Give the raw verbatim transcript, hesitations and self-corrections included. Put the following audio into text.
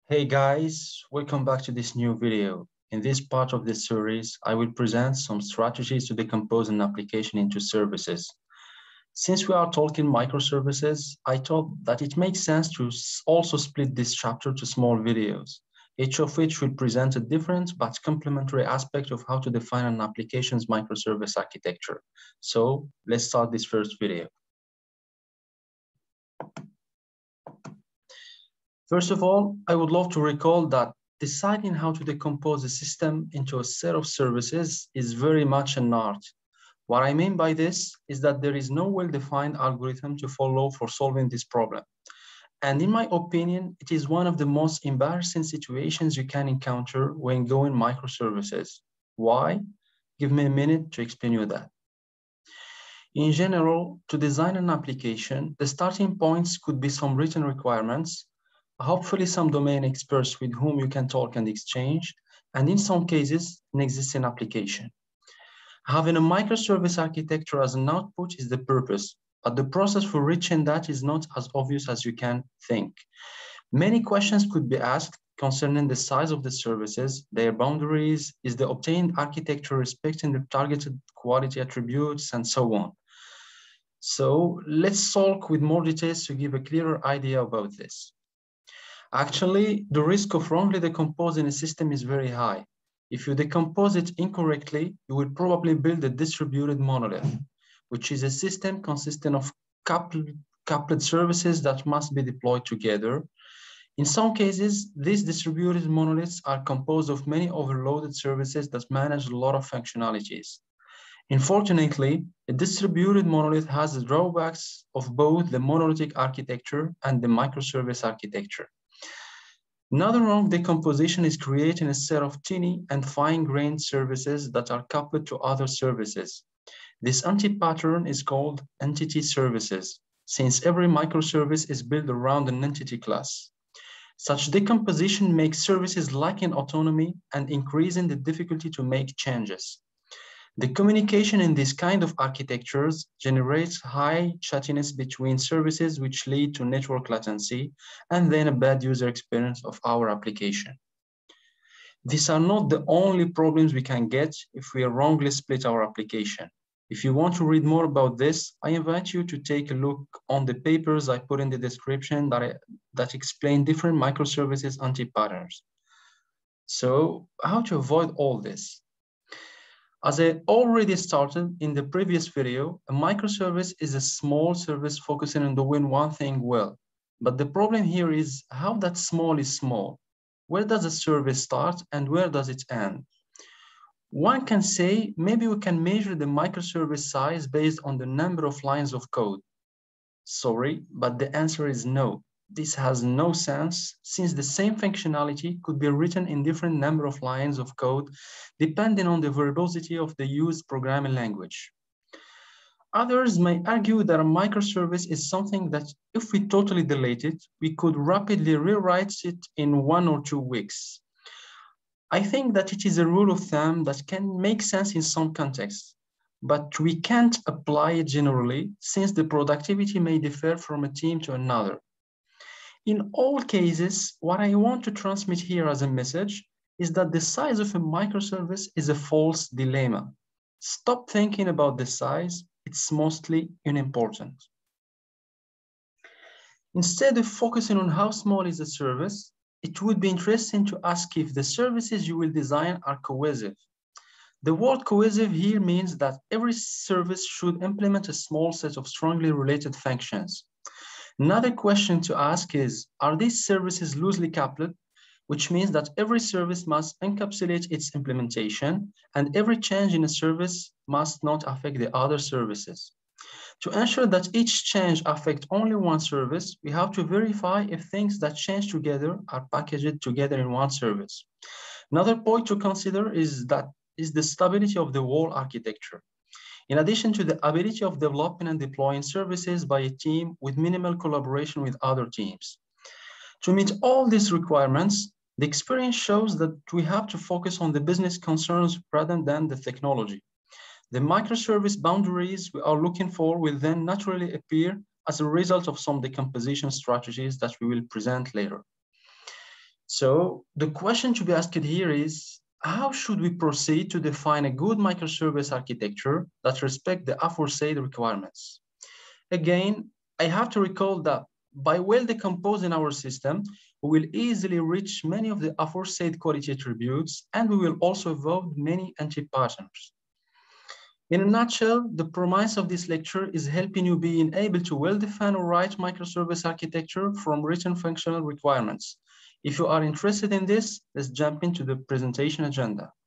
Hey guys, welcome back to this new video. In this part of this series, I will present some strategies to decompose an application into services. Since we are talking microservices, I thought that it makes sense to also split this chapter to small videos, each of which will present a different but complementary aspect of how to define an application's microservice architecture. So let's start this first video. First of all, I would love to recall that deciding how to decompose a system into a set of services is very much an art. What I mean by this is that there is no well-defined algorithm to follow for solving this problem. And in my opinion, it is one of the most embarrassing situations you can encounter when going microservices. Why? Give me a minute to explain you that. In general, to design an application, the starting points could be some written requirements, hopefully some domain experts with whom you can talk and exchange, and in some cases, an existing application. Having a microservice architecture as an output is the purpose, but the process for reaching that is not as obvious as you can think. Many questions could be asked concerning the size of the services, their boundaries, is the obtained architecture respecting the targeted quality attributes, and so on. So let's talk with more details to give a clearer idea about this. Actually, the risk of wrongly decomposing a system is very high. If you decompose it incorrectly, you will probably build a distributed monolith, which is a system consisting of coupled, coupled services that must be deployed together. In some cases, these distributed monoliths are composed of many overloaded services that manage a lot of functionalities. Unfortunately, a distributed monolith has the drawbacks of both the monolithic architecture and the microservice architecture. Another wrong decomposition is creating a set of tiny and fine-grained services that are coupled to other services. This anti-pattern is called entity services, since every microservice is built around an entity class. Such decomposition makes services lacking autonomy and increasing the difficulty to make changes. The communication in this kind of architectures generates high chattiness between services, which lead to network latency and then a bad user experience of our application. These are not the only problems we can get if we wrongly split our application. If you want to read more about this, I invite you to take a look on the papers I put in the description that, I, that explain different microservices anti-patterns. So how to avoid all this? As I already started in the previous video, a microservice is a small service focusing on doing one thing well. But the problem here is how that small is small. Where does a service start and where does it end? One can say maybe we can measure the microservice size based on the number of lines of code. Sorry, but the answer is no. This has no sense, since the same functionality could be written in different number of lines of code depending on the verbosity of the used programming language. Others may argue that a microservice is something that if we totally delete it, we could rapidly rewrite it in one or two weeks. I think that it is a rule of thumb that can make sense in some contexts, but we can't apply it generally since the productivity may differ from a team to another. In all cases, what I want to transmit here as a message is that the size of a microservice is a false dilemma. Stop thinking about the size, it's mostly unimportant. Instead of focusing on how small is a service, it would be interesting to ask if the services you will design are cohesive. The word cohesive here means that every service should implement a small set of strongly related functions. Another question to ask is, are these services loosely coupled, which means that every service must encapsulate its implementation and every change in a service must not affect the other services. To ensure that each change affects only one service, we have to verify if things that change together are packaged together in one service. Another point to consider is that is the stability of the whole architecture. In addition to the ability of developing and deploying services by a team with minimal collaboration with other teams. To meet all these requirements, the experience shows that we have to focus on the business concerns rather than the technology. The microservice boundaries we are looking for will then naturally appear as a result of some decomposition strategies that we will present later. So the question to be asked here is, how should we proceed to define a good microservice architecture that respects the aforesaid requirements? Again, I have to recall that by well decomposing our system, we will easily reach many of the aforesaid quality attributes, and we will also avoid many anti-patterns. In a nutshell, the promise of this lecture is helping you being able to well define or write microservice architecture from written functional requirements. If you are interested in this, let's jump into the presentation agenda.